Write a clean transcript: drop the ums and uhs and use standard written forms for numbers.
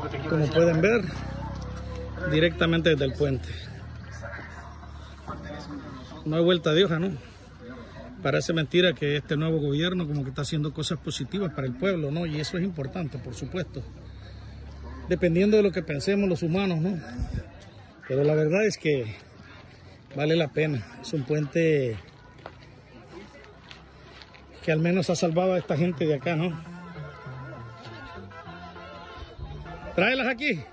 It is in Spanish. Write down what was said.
como pueden ver, directamente desde el puente. No hay vuelta de hoja, ¿no? Parece mentira que este nuevo gobierno como que está haciendo cosas positivas para el pueblo, ¿no? Y eso es importante, por supuesto. Dependiendo de lo que pensemos los humanos, ¿no? Pero la verdad es que vale la pena. Es un puente que al menos ha salvado a esta gente de acá, ¿no? Tráelas aquí.